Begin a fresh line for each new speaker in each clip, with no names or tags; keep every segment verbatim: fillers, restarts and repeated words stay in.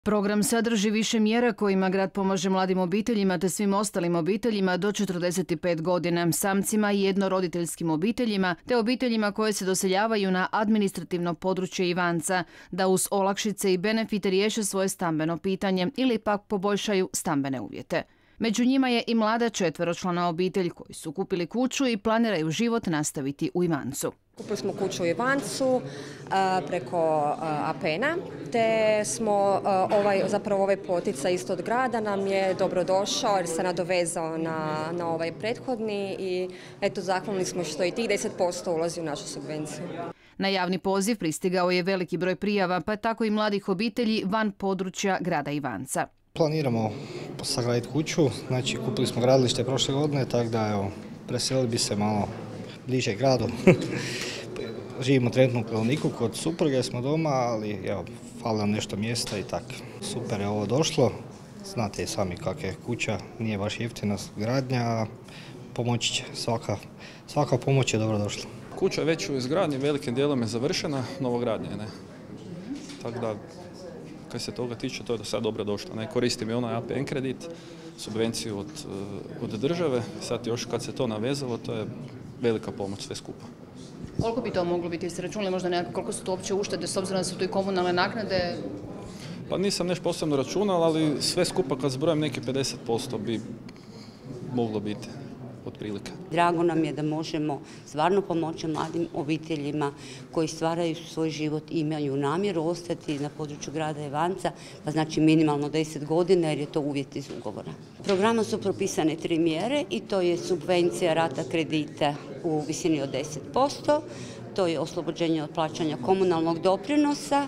Program sadrži više mjera kojima grad pomaže mladim obiteljima te svim ostalim obiteljima do četrdeset pet godina, samcima i jednoroditeljskim obiteljima te obiteljima koje se doseljavaju na administrativno područje Ivanca, da uz olakšice i benefite riješe svoje stambeno pitanje ili pak poboljšaju stambene uvjete. Među njima je i mlada četveročlana obitelj koji su kupili kuću i planiraju život nastaviti u Ivancu.
Kupili smo kuću u Ivancu preko Apena, te smo ovaj, zapravo ovaj poticaj isto od grada nam je dobro došao jer se nadovezao na, na ovaj prethodni i eto zahvalni smo što i tih deset posto ulazi u našu subvenciju.
Na javni poziv pristigao je veliki broj prijava, pa tako i mladih obitelji van područja grada Ivanca.
Planiramo sagraditi kuću, znači kupili smo gradilište prošle godine, tako da evo, preselili bi se malo bliže gradu. Živimo trenutno u Klenovniku, kod supruge smo doma, ali evo, fali nam nešto mjesta i tako. Super je ovo došlo, znate sami kakva je kuća, nije baš jeftina gradnja, a pomoći će, svaka, svaka pomoć je dobro došla.
Kuća je već u izgradnji, velikim dijelom je završena, novogradnja je, ne. Tako da, kad se toga tiče, to je do sad dobro došlo. Ne? Koristim i onaj A P N kredit, subvenciju od, od države, sad još kad se to navezalo, to je velika pomoć sve skupa.
Koliko bi to moglo biti? Jeste računali možda nekako koliko su to uopće uštede s obzirom da su to i komunalne naknade?
Pa nisam nešto posebno računal, ali sve skupa kad zbrojim neki pedeset posto bi moglo biti. Otprilike.
Drago nam je da možemo stvarno pomoći mladim obiteljima koji stvaraju svoj život i imaju namjeru ostati na području grada Ivanca, pa znači minimalno deset godina jer je to uvjet iz ugovora. Programom su propisane tri mjere i to je subvencija rata kredita u visini od deset posto, to je oslobođenje od plaćanja komunalnog doprinosa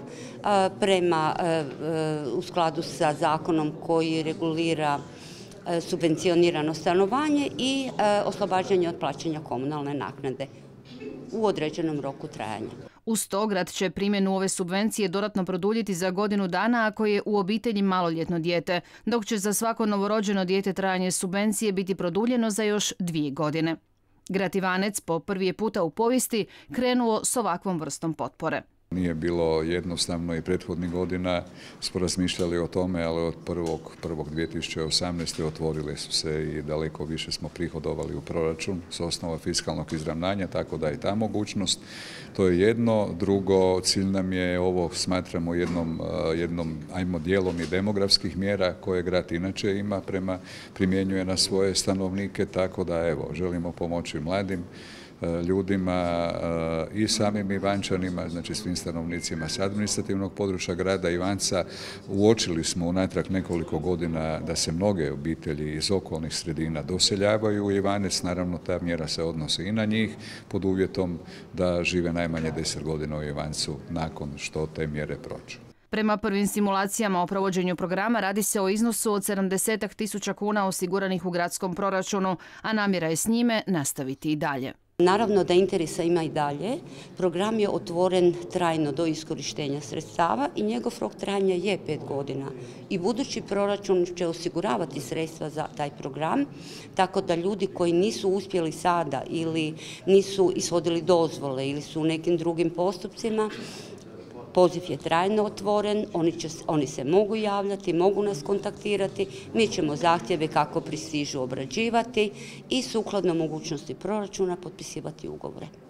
prema u skladu sa zakonom koji regulira subvencionirano stanovanje i oslobađanje od plaćanja komunalne naknade u određenom roku trajanja.
Uz to grad će primjenu ove subvencije dodatno produljiti za godinu dana ako je u obitelji maloljetno dijete, dok će za svako novorođeno dijete trajanje subvencije biti produljeno za još dvije godine. Grad Ivanec po prvi je puta u povijesti krenuo s ovakvom vrstom potpore.
Nije bilo jednostavno i prethodnih godina smo razmišljali o tome, ali od prvog prvog dvije tisuće osamnaeste. otvorile su se i daleko više smo prihodovali u proračun s osnova fiskalnog izravnanja, tako da je ta mogućnost. To je jedno. Drugo, cilj nam je ovo, smatramo jednom, jednom ajmo dijelom i demografskih mjera koje grad inače ima prema, primjenjuje na svoje stanovnike, tako da evo, želimo pomoći mladim ljudima i samim Ivančanima, znači svim stanovnicima s administrativnog područja grada Ivanca. Uočili smo unatrag nekoliko godina da se mnoge obitelji iz okolnih sredina doseljavaju u Ivanec, naravno ta mjera se odnosi i na njih pod uvjetom da žive najmanje deset godina u Ivancu nakon što te mjere prođu.
Prema prvim simulacijama o provođenju programa radi se o iznosu od sedamdeset tisuća kuna osiguranih u gradskom proračunu, a namjera je s njime nastaviti i dalje.
Naravno da interesa ima i dalje. Program je otvoren trajno do iskorištenja sredstava i njegov rok trajanja je pet godina. I budući proračun će osiguravati sredstva za taj program, tako da ljudi koji nisu uspjeli sada ili nisu ishodili dozvole ili su u nekim drugim postupcima, poziv je trajno otvoren, oni, će, oni se mogu javljati, mogu nas kontaktirati, mi ćemo zahtjeve kako pristižu obrađivati i sukladno mogućnosti proračuna potpisivati ugovore.